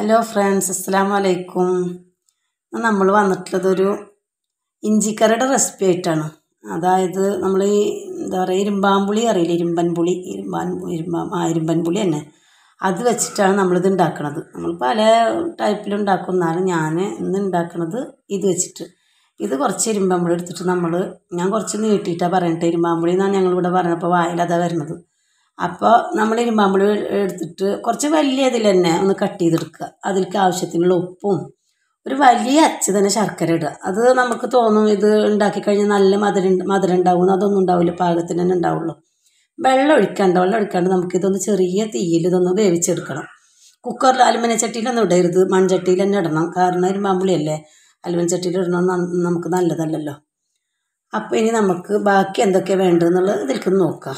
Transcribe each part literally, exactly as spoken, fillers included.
Hello friends, അസ്സലാമു അലൈക്കും. നമ്മൾ വന്നിട്ടുള്ളതൊരു ഇഞ്ചിക്കറിയുടെ റെസിപ്പി ആയിട്ടാണ്. അതായത് നമ്മൾ ഈ എന്താ പറയുക, ഇരുമ്പാമ്പുളി അറിയില്ല, ഇരുമ്പൻപുളി ഇരുമ്പാൻ ഇരുമ്പാ ആ ഇരുമ്പൻപുളി തന്നെ, അത് വെച്ചിട്ടാണ് നമ്മളിത് ഉണ്ടാക്കുന്നത്. നമ്മൾ പല ടൈപ്പിലുണ്ടാക്കും, എന്നാലും ഞാൻ ഇന്ന് ഉണ്ടാക്കുന്നത് ഇത് വെച്ചിട്ട്. ഇത് കുറച്ച് ഇരുമ്പൻപുളി എടുത്തിട്ട് നമ്മൾ ഞാൻ കുറച്ച് നീട്ടിയിട്ടാണ് പറയട്ടെ, ഇരുമ്പാമ്പുളി എന്നാണ് ഞങ്ങളിവിടെ പറഞ്ഞപ്പോൾ വായിലതാണ് വരുന്നത്. അപ്പോൾ നമ്മൾ ഇരുമ്പാമ്പുളി എടുത്തിട്ട് കുറച്ച് വലിയ ഇതിൽ തന്നെ ഒന്ന് കട്ട് ചെയ്തെടുക്കുക. അതിലേക്ക് ആവശ്യത്തിനുള്ള ഉപ്പും ഒരു വലിയ അച്ച് തന്നെ ശർക്കര ഇടുക. അത് നമുക്ക് തോന്നും ഇത് ഉണ്ടാക്കി കഴിഞ്ഞാൽ നല്ല മധുരം മധുരം ഉണ്ടാവും, അതൊന്നും ഉണ്ടാവില്ല, പാകത്തിന് തന്നെ ഉണ്ടാവുള്ളൂ. വെള്ളം ഒഴിക്കാണ്ട് വെള്ളം ഒഴിക്കാണ്ട് നമുക്കിതൊന്ന് ചെറിയ തീയിൽ ഇതൊന്ന് വേവിച്ചെടുക്കണം. കുക്കറിൽ അലുമിനിയം ചട്ടിയിലൊന്നും ഇടരുത്, മൺചട്ടിയിൽ തന്നെ ഇടണം. കാരണം ഇരുമ്പാമ്പുളിയല്ലേ, അലുമിനിയം ചട്ടിയിൽ ഇടണം നമുക്ക് നല്ലതല്ലല്ലോ. അപ്പോൾ ഇനി നമുക്ക് ബാക്കി എന്തൊക്കെയാണ് വേണ്ടതെന്നുള്ളത് ഇതിലേക്ക് നോക്കാം.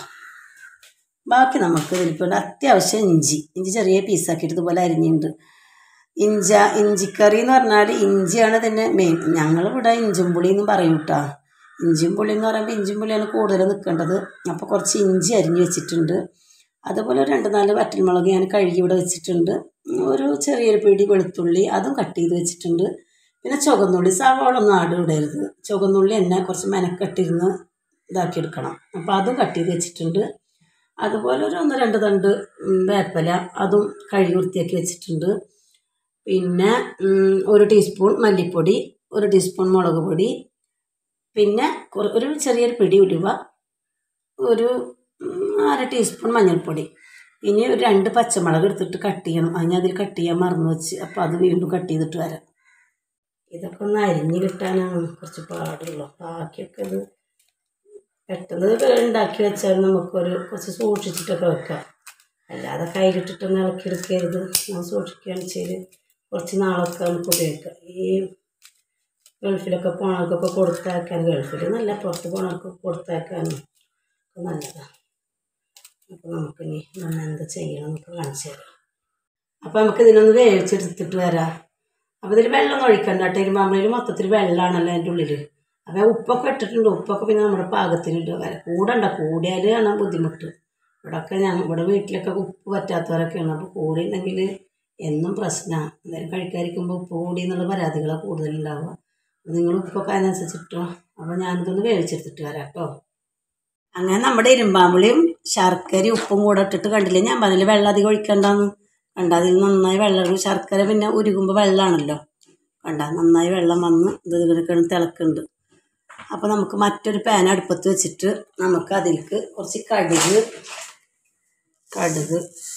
ബാക്കി നമുക്ക് ഇതിലിപ്പോൾ അത്യാവശ്യം ഇഞ്ചി ഇഞ്ചി ചെറിയ പീസാക്കിയിട്ട് ഇതുപോലെ അരിഞ്ഞിട്ടുണ്ട്. ഇഞ്ച ഇഞ്ചിക്കറി എന്ന് പറഞ്ഞാൽ ഇഞ്ചിയാണ് ഇതിൻ്റെ മെയിൻ. ഞങ്ങളിവിടെ ഇഞ്ചും പുളി എന്നും പറയും കേട്ടോ. ഇഞ്ചിയും പുളി എന്ന് പറയുമ്പോൾ ഇഞ്ചിയും പുളിയാണ് കൂടുതൽ നിൽക്കേണ്ടത്. അപ്പോൾ കുറച്ച് ഇഞ്ചി അരിഞ്ഞ് വെച്ചിട്ടുണ്ട്. അതുപോലെ രണ്ട് നാല് വറ്റൽമുളക് ഞാൻ കഴുകി ഇവിടെ വെച്ചിട്ടുണ്ട്. ഒരു ചെറിയൊരു പിടി വെളുത്തുള്ളി അതും കട്ട് ചെയ്ത് വെച്ചിട്ടുണ്ട്. പിന്നെ ചുവന്നുള്ളി, സവാള ഒന്നും ആട് ഇടരുത്. ചുവന്നുള്ളി തന്നെ കുറച്ച് മെനക്കെട്ടിരുന്ന് ഇതാക്കിയെടുക്കണം. അപ്പോൾ അതും കട്ട് ചെയ്ത് വെച്ചിട്ടുണ്ട്. അതുപോലെ ഒരു ഒന്ന് രണ്ട് തണ്ട് വേപ്പില അതും കഴുകി വൃത്തിയാക്കി വെച്ചിട്ടുണ്ട്. പിന്നെ ഒരു ടീസ്പൂൺ മല്ലിപ്പൊടി, ഒരു ടീസ്പൂൺ മുളക് പൊടി, പിന്നെ ഒരു ചെറിയൊരു പിടി ഉലുവ, ഒരു അര ടീസ്പൂൺ മഞ്ഞൾപ്പൊടി. ഇനി ഒരു രണ്ട് പച്ചമുളക് എടുത്തിട്ട് കട്ട് ചെയ്യണം. അതിന് അതിൽ കട്ട് ചെയ്യാൻ മറന്നു വെച്ച്, അപ്പോൾ അത് വീണ്ടും കട്ട് ചെയ്തിട്ട് വരാം. ഇതൊക്കെ ഒന്ന് അരിഞ്ഞ് കിട്ടാനാണ് കുറച്ച് പാടുള്ളൂ. ബാക്കിയൊക്കെ ഇത് പെട്ടെന്ന് ഉണ്ടാക്കി വെച്ചാൽ നമുക്കൊരു കുറച്ച് സൂക്ഷിച്ചിട്ടൊക്കെ വെക്കാം. അല്ലാതെ കയ്യിലിട്ടിട്ടൊന്നും ഇളക്കിയെടുക്കരുത്. ഞാൻ സൂക്ഷിക്കുകയാണെന്ന് വെച്ചാൽ കുറച്ച് നാളൊക്കെ നമുക്ക് ഉപയോഗിക്കാം. ഈ ഗൾഫിലൊക്കെ പോണവർക്കൊക്കെ കൊടുത്തയക്കാൻ, ഗൾഫിൽ നല്ല പുറത്ത് പോണവർക്കൊക്കെ കൊടുത്തയക്കാനും ഒക്കെ നല്ലതാണ്. അപ്പോൾ നമുക്കിനി നമ്മൾ എന്താ ചെയ്യണം എന്നൊക്കെ കാണിച്ചു തരാം. അപ്പോൾ നമുക്ക് ഇതിനൊന്ന് വേവിച്ചെടുത്തിട്ട് വരാം. അപ്പോൾ ഇതിൽ വെള്ളം ഒഴിക്കണ്ട കേട്ടോ. ഇരുമ്പാമ്പുളിയിൽ മൊത്തത്തിൽ വെള്ളമാണല്ലോ അതിൻ്റെ ഉള്ളിൽ. അപ്പോൾ ഉപ്പൊക്കെ ഇട്ടിട്ടുണ്ട്. ഉപ്പൊക്കെ പിന്നെ നമ്മുടെ പാകത്തിനിട്ട് വരാം. കൂടണ്ട, കൂടിയാൽ ആണ് ബുദ്ധിമുട്ട്. ഇവിടെയൊക്കെ ഞാൻ ഇവിടെ വീട്ടിലൊക്കെ ഉപ്പ് പറ്റാത്തവരൊക്കെയാണ്. അപ്പോൾ കൂടിയുണ്ടെങ്കിൽ എന്നും പ്രശ്നമാണ്. എന്തായാലും കഴിക്കാതിരിക്കുമ്പോൾ ഉപ്പ് കൂടി എന്നുള്ള പരാതികളാണ് കൂടുതലുണ്ടാവുക. അപ്പോൾ നിങ്ങൾ ഉപ്പൊക്കെ അതിനനുസരിച്ചിട്ടോ. അപ്പോൾ ഞാനിതൊന്ന് വേവിച്ചെടുത്തിട്ട് വരാം കേട്ടോ. അങ്ങനെ നമ്മുടെ ഇരുമ്പാമ്പുളിയും ശർക്കരയും ഉപ്പും കൂടെ ഇട്ടിട്ട് കണ്ടില്ലേ, ഞാൻ പറഞ്ഞില്ലേ വെള്ളം അധികം ഒഴിക്കണ്ടെന്ന്. കണ്ട അതിൽ നന്നായി വെള്ളം, ശർക്കര പിന്നെ ഉരുകുമ്പോൾ വെള്ളമാണല്ലോ. കണ്ട നന്നായി വെള്ളം വന്ന് ഇത് കിടന്ന് തിളക്കുന്നുണ്ട്. അപ്പോൾ നമുക്ക് മറ്റൊരു പാൻ അടുപ്പത്ത് വെച്ചിട്ട് നമുക്ക് അതിലേക്ക് കുറച്ച് കടുക് കടുക്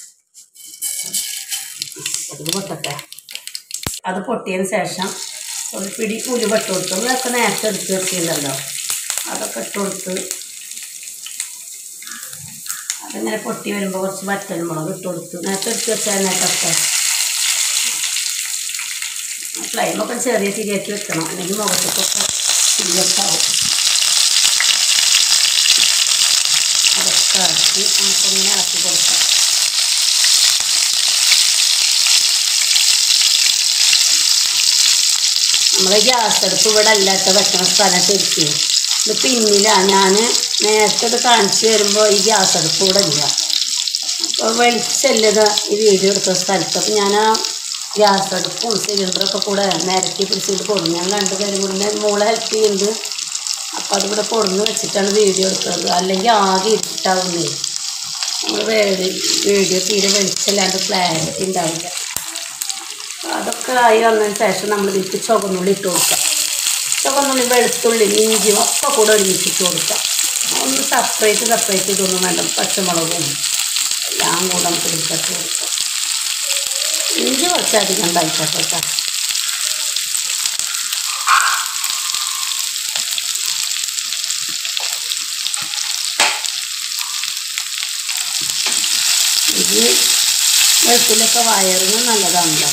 കടുക് പൊട്ടട്ടെ. അത് പൊട്ടിയതിന് ശേഷം ഒരു പിടി ഉലുവ ഇട്ട് കൊടുത്തു. അതൊക്കെ നേരത്തെ എടുത്ത് വെച്ചിട്ടുണ്ടല്ലോ, അതൊക്കെ ഇട്ട് കൊടുത്ത് അതിങ്ങനെ പൊട്ടി വരുമ്പോൾ കുറച്ച് വറ്റൽമുളക് ഇട്ട് കൊടുത്ത് നേരത്തെ എടുത്ത് വെച്ചാൽ നേരത്തെ ഫ്ലെയിമൊക്കെ ചെറിയ തിരിയാക്കി വെക്കണം, അല്ലെങ്കിൽ മുഖത്തൊക്കെ തിരിയൊക്കെയാവും. അതൊക്കെ ഇറക്കി നമുക്കിങ്ങനെ ഇറക്കി കൊടുക്കാം. നമ്മളെ ഗ്യാസ് അടുപ്പ് ഇവിടെ അല്ലാത്ത വെക്കുന്ന സ്ഥലം ശരിക്കും ഇത് പിന്നിലാണ്. ഞാൻ നേരത്തെ ഇത് കാണിച്ചു വരുമ്പോൾ ഈ ഗ്യാസ് അടുപ്പ് ഇവിടെ ഇല്ല. അപ്പോൾ വെളിച്ചല്ലത് ഈ വീഡിയോ എടുത്ത സ്ഥലത്ത്. അപ്പോൾ ഞാൻ ആ ഗ്യാസ് അടുപ്പും സിലിണ്ടറൊക്കെ കൂടെ നിരക്കി പിടിച്ചിട്ട് കൊടുക്കും. ഞാൻ രണ്ട് പേരും കൂടെ മോളെ ഹെൽപ്പ് ചെയ്യുന്നുണ്ട്. അപ്പോൾ അതിവിടെ കൊടുന്ന് വെച്ചിട്ടാണ് വീഡിയോ എടുക്കുന്നത്. അല്ലെങ്കിൽ ആകെ ഇട്ടാവുന്നേ, നമ്മൾ വീഡിയോ തീരെ വെളിച്ചല്ലാണ്ട് ക്ലാരിറ്റി ഉണ്ടാവില്ല. അതൊക്കെ ആയി വന്നതിന് ശേഷം നമ്മൾ ഇതിലേക്ക് ചുവന്നുള്ളി ഇട്ട് കൊടുക്കാം. ചുവന്നുള്ളി, വെളുത്തുള്ളി, ഇഞ്ചിയും ഒക്കെ കൂടെ ഒരുമിച്ചിട്ട് കൊടുക്കാം. ഒന്ന് സെപ്പറേറ്റ് സെപ്പറേറ്റ് ഇതൊന്നും വേണ്ട. പച്ചമുളകും എല്ലാം കൂടെ നമുക്ക് ഇതിലേക്ക് കൊടുക്കാം. ഇഞ്ചി കുറച്ചധികം ഉണ്ടായിക്കോട്ടെ കേട്ടോ. ഇത് വെളുത്തുള്ളിയൊക്കെ വയറിന് നല്ലതാണല്ലോ.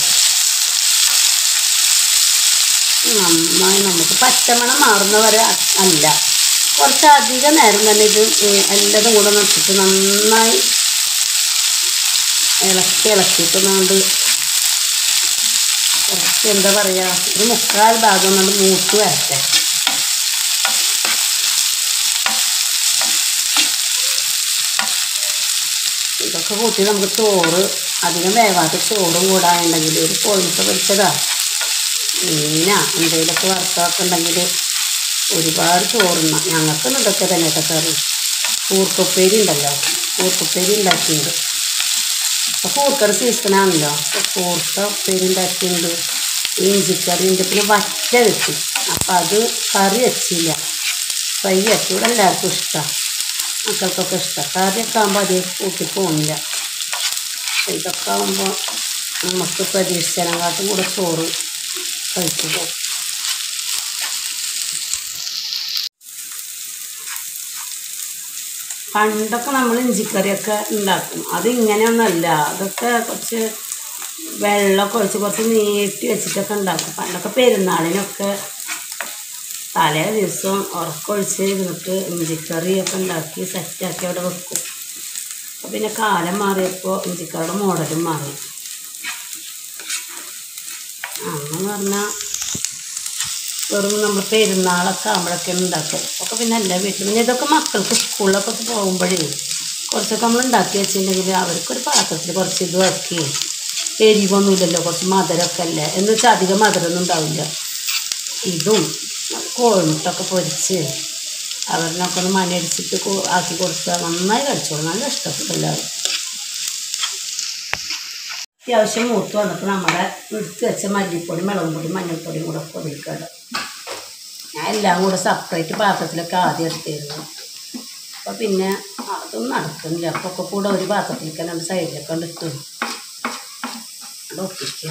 നന്നായി നമുക്ക് പച്ചമണം മാറുന്നവരെ അല്ല, കുറച്ചധികം നേരം തന്നെ ഇത് എല്ലാതും കൂടെ വെച്ചിട്ട് നന്നായി ഇളക്കി ഇളക്കിയിട്ടുകൊണ്ട് കുറച്ച് എന്താ പറയുക, ഒരു മുക്കാൽ ഭാഗം നമ്മൾ മൂത്ത് വരട്ടെ. ഇതൊക്കെ കൂട്ടി നമുക്ക് ചോറ് അധികം വേവാത്ത ചോറും കൂടാനുണ്ടെങ്കിൽ ഒരു കോഴിമുട്ട പൊരിച്ചതാ മീനാ എന്തെങ്കിലുമൊക്കെ വറുത്തൊക്കെ ഉണ്ടെങ്കിൽ ഒരുപാട് ചോറുന്ന. ഞങ്ങൾക്ക് ഇതൊക്കെ തന്നെ കേട്ടോ കറി. കൂർക്കുപ്പേരി ഉണ്ടല്ലോ, കൂർക്കുപ്പേരി ഉണ്ടാക്കിയിട്ടുണ്ട്. അപ്പോൾ കൂർക്കയുടെ സീസണാണല്ലോ, അപ്പോൾ കൂർക്ക ഉപ്പേരി ഉണ്ടാക്കിയിട്ടുണ്ട്. ഇഞ്ചിക്കറി ഉണ്ട്, പിന്നെ വറ്റ കിട്ടി. അപ്പോൾ അത് കറി വെച്ചില്ല, ഫ്രൈ ആക്കി. ഇവിടെ എല്ലാവർക്കും ഇഷ്ടമാണ്, മക്കൾക്കൊക്കെ ഇഷ്ടം. കറിയൊക്കെ ആകുമ്പോൾ അധികം കൂട്ടി പോകില്ല. അപ്പോൾ ഇതൊക്കെ ആകുമ്പോൾ നമുക്ക് പ്രതീക്ഷിച്ചതിനെക്കാട്ടും കൂടെ ചോറ് കഴിച്ചു പോകും. പണ്ടൊക്കെ നമ്മൾ ഇഞ്ചിക്കറിയൊക്കെ ഉണ്ടാക്കും. അതിങ്ങനെയൊന്നുമല്ല, അതൊക്കെ കുറച്ച് വെള്ളമൊക്കെ ഒഴിച്ച് കുറച്ച് നീട്ടി വെച്ചിട്ടൊക്കെ ഉണ്ടാക്കും. പണ്ടൊക്കെ പെരുന്നാളിനൊക്കെ തലേ ദിവസം ഉറക്കൊഴിച്ച് ഇരുന്നിട്ട് ഇഞ്ചിക്കറിയൊക്കെ ഉണ്ടാക്കി സെറ്റാക്കി അവിടെ വെക്കും. അപ്പോൾ പിന്നെ കാലം മാറിയപ്പോൾ ഇഞ്ചിക്കറിയുടെ മോഡലും മാറി. അന്നെന്ന് പറഞ്ഞാൽ വെറും നമ്മൾ പെരുന്നാളൊക്കെ ആകുമ്പോഴൊക്കെ ഉണ്ടാക്കും. ഒക്കെ പിന്നെ എല്ലാ വീട്ടിലും പിന്നെ ഇതൊക്കെ മക്കൾക്ക് സ്കൂളിലൊക്കെ പോകുമ്പോഴേ കുറച്ചൊക്കെ നമ്മൾ ഉണ്ടാക്കി വെച്ചിട്ടുണ്ടെങ്കിൽ അവർക്കൊരു പാത്രത്തിൽ കുറച്ച് ഇത് ആക്കി, എരിവൊന്നുമില്ലല്ലോ, കുറച്ച് മധുരമൊക്കെ അല്ലേ എന്ന് വെച്ചാൽ അധികം മധുരമൊന്നും ഉണ്ടാവില്ല. ഇതും കോഴിമുട്ടൊക്കെ പൊരിച്ച് അവരിനൊക്കെ ഒന്ന് മണിയടിച്ചിട്ട് ആക്കി കൊടുത്താൽ നന്നായി കഴിച്ചോളൂ, നല്ല ഇഷ്ടപ്പെട്ടു എല്ലാവരും. അത്യാവശ്യം മൂത്ത് വന്നപ്പോൾ നമ്മുടെ എടുത്ത് വെച്ച മല്ലിപ്പൊടി, മുളകും പൊടി, മഞ്ഞൾപ്പൊടിയും കൂടെ പൊടിക്കാറ്. ഞാൻ എല്ലാം കൂടെ സെപ്പറേറ്റ് പാത്രത്തിലൊക്കെ ആദ്യം എടുത്തിരുന്നു. അപ്പോൾ പിന്നെ അതൊന്നും നടക്കുന്നില്ല. അപ്പോൾ ഒക്കെ കൂടെ ഒരു പാത്രത്തിലേക്ക് രണ്ട് സൈഡിലൊക്കെ കണ്ടിട്ട് ഒപ്പിക്കുക.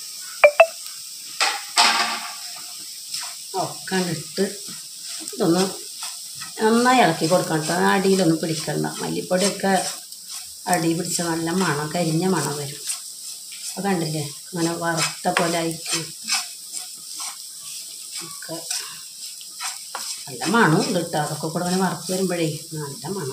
ഒക്കെ ഇട്ട് ഇതൊന്ന് നന്നായി ഇളക്കി കൊടുക്കണം കേട്ടോ. അടിയിലൊന്നും പിടിക്കണ്ട. മല്ലിപ്പൊടിയൊക്കെ അടി പിടിച്ച നല്ല മണം, കരിഞ്ഞ മണം വരും. അപ്പോൾ കണ്ടില്ലേ, അങ്ങനെ വറുത്ത പോലെ ആയിട്ട് ഒക്കെ നല്ല മണവും ഉണ്ട് കേട്ടോ. അതൊക്കെ കൂടെ അങ്ങനെ വറുത്ത് വരുമ്പോഴേ നല്ല മണം.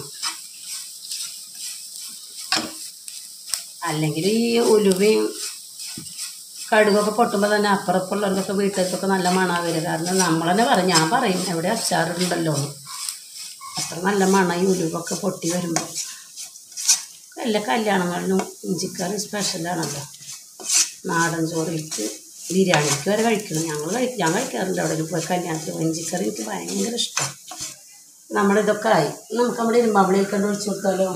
അല്ലെങ്കിൽ ഈ ഉലുവയും കടുകൊക്കെ പൊട്ടുമ്പോൾ തന്നെ അപ്പുറപ്പുള്ളവർക്കൊക്കെ വീട്ടിലേക്കൊക്കെ നല്ല മണം വരിക. കാരണം നമ്മൾ തന്നെ പറയും, ഞാൻ പറയും എവിടെ അച്ചാറുണ്ടല്ലോ അത്ര നല്ല മണം ഈ ഉലുവൊക്കെ പൊട്ടി വരുമ്പോൾ. എല്ലാ കല്യാണങ്ങളിലും ഇഞ്ചിക്കറി സ്പെഷ്യലാണല്ലോ. നാടൻ ചോറിലേക്ക് ബിരിയാണിക്ക് വരെ കഴിക്കണം. ഞങ്ങൾ കഴിക്കും, ഞാൻ കഴിക്കാറുണ്ട് അവിടെ പോയി കല്യാണത്തിന്. ഇഞ്ചിക്കറി എനിക്ക് ഭയങ്കര ഇഷ്ടം. നമ്മളിതൊക്കെ ആയി, നമുക്ക് നമ്മുടെ ഇരുമ്പാമ്പുളിയൊക്കെ കൊണ്ട് ഒഴിച്ചു കൊടുത്താലോ.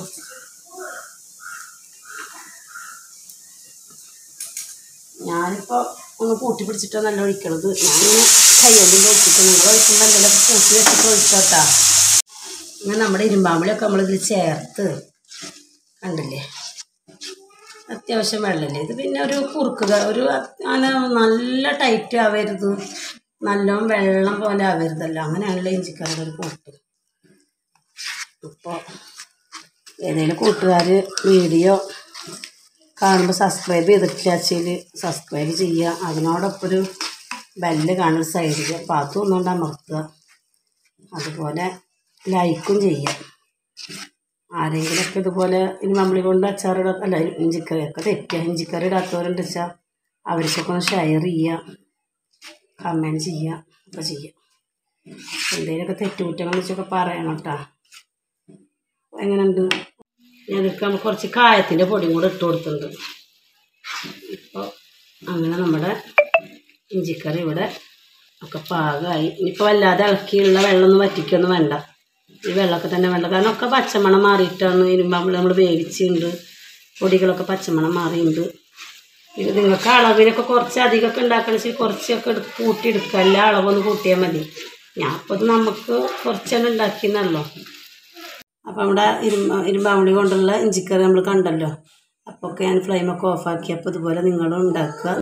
ഞാനിപ്പോൾ ഒന്ന് കൂട്ടി പിടിച്ചിട്ടാണ് നല്ല ഒഴിക്കണത്. ഞാനിങ്ങനെ കൈകൊണ്ടിൻ്റെ ഒഴിച്ചിട്ട് നിങ്ങൾ ഒഴിക്കുമ്പോൾ എന്തെങ്കിലും കൂട്ടി വെച്ചിട്ട് ഒഴിച്ചോട്ടാ. ഇങ്ങനെ നമ്മുടെ ഇരുമ്പാമ്പുളിയൊക്കെ നമ്മളിതിൽ ചേർത്ത് കണ്ടില്ലേ, അത്യാവശ്യം വെള്ളമില്ലേ. ഇത് പിന്നെ ഒരു കുറുക്കുക, ഒരു അങ്ങനെ നല്ല ടൈറ്റ് ആവരുത്, നല്ലോണം വെള്ളം പോലെ ആവരുതല്ലോ. അങ്ങനെയാണല്ലോ ഇഞ്ചിക്കറിയുടെ ഒരു കൂട്ട്. ഇപ്പോൾ ഏതെങ്കിലും കൂട്ടുകാർ വീഡിയോ കാണുമ്പോൾ സബ്സ്ക്രൈബ് ചെയ്തിട്ടില്ല വെച്ചാൽ സബ്സ്ക്രൈബ് ചെയ്യുക. അതിനോടൊപ്പം ഒരു ബെല്ല് കാണുന്ന സൈഡിൽ, അപ്പോൾ അതൊന്നുകൊണ്ട് അമർത്തുക. അതുപോലെ ലൈക്കും ചെയ്യുക. ആരെങ്കിലുമൊക്കെ ഇതുപോലെ ഇരുമ്പാമ്പുളി കൊണ്ട് അച്ചാറിട അല്ല ഇഞ്ചിക്കറിയൊക്കെ തെറ്റുക, ഇഞ്ചിക്കറി ഇടാത്തവരുണ്ട് വെച്ചാൽ അവർക്കൊക്കെ ഒന്ന് ഷെയർ ചെയ്യുക, കമൻറ്റ് ചെയ്യുക, ഒക്കെ ചെയ്യുക. എന്തെങ്കിലുമൊക്കെ തെറ്റുകുറ്റങ്ങൾ വെച്ചൊക്കെ പറയണം കേട്ടോ. എങ്ങനെയുണ്ട്? ഞാനൊക്കെ നമുക്ക് കുറച്ച് കായത്തിൻ്റെ പൊടിയും കൂടെ ഇട്ട് കൊടുത്തിട്ടുണ്ട്. ഇപ്പോൾ അങ്ങനെ നമ്മുടെ ഇഞ്ചിക്കറി ഇവിടെ ഒക്കെ പാകമായി. ഇനിയിപ്പോൾ വല്ലാതെ ഇളക്കിയുള്ള വെള്ളമൊന്നും വറ്റിക്കൊന്നും വേണ്ട, ഈ വെള്ളമൊക്കെ തന്നെ വേണ്ട. കാരണം ഒക്കെ പച്ചമണം മാറിയിട്ടാണ് ഇരുമ്പാമ്പുളി നമ്മൾ വേവിച്ചിട്ടുണ്ട്, പൊടികളൊക്കെ പച്ചമണം മാറിയിട്ടുണ്ട്. ഇത് നിങ്ങൾക്ക് അളവിനൊക്കെ കുറച്ച് അധികമൊക്കെ ഉണ്ടാക്കണം വെച്ചാൽ കുറച്ചൊക്കെ എടുത്ത് കൂട്ടിയെടുക്കുക, എല്ലാ അളവൊന്ന് കൂട്ടിയാൽ മതി. ഞാൻ അപ്പോൾ ഇത് നമുക്ക് കുറച്ചെണ്ണം ഉണ്ടാക്കിയെന്നല്ലോ. അപ്പോൾ നമ്മുടെ ഇരുമ്പ ഇരുമ്പാമ്പുളി കൊണ്ടുള്ള ഇഞ്ചിക്കറി നമ്മൾ കണ്ടല്ലോ. അപ്പോൾ ഒക്കെ ഞാൻ ഫ്ലെയിമൊക്കെ ഓഫാക്കി. അപ്പോൾ ഇതുപോലെ നിങ്ങളും ഉണ്ടാക്കുക.